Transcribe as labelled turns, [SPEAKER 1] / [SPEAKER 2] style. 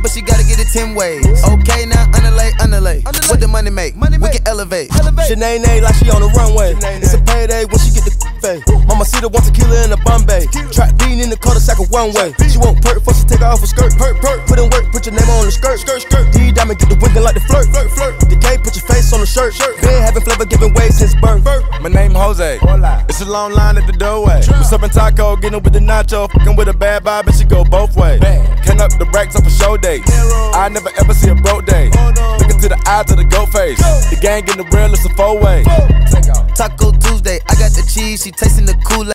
[SPEAKER 1] but she gotta get it 10 ways. Okay, now underlay. What the money make? We can elevate.
[SPEAKER 2] Shanae like she on the runway. It's a payday when she get the fade. Mama Cedar wants a killer in a Bombay. Trap bean in the cul-de-sac of one way. She won't perk before she take off her skirt. Put in work, put your name on the skirt. D diamond get the winking like the flirt. The K put your face on the shirt. Been having flavor giving way since birth.
[SPEAKER 3] My name Jose. It's a long line at the doorway. We serving taco, getting with the nacho, fucking with a bad vibe, and she go both ways. Can up the racks up for show dates. I never ever see a broke day. Look into the eyes of the goat face. The gang getting the real, it's a 4-way.
[SPEAKER 1] Taco Tuesday, I got the cheese, she tasting the Kool-Aid.